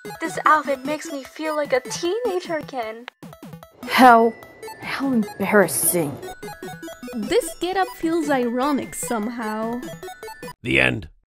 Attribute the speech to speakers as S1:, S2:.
S1: This outfit makes me feel like a teenager again.
S2: How embarrassing.
S3: This getup feels ironic somehow.
S4: The end.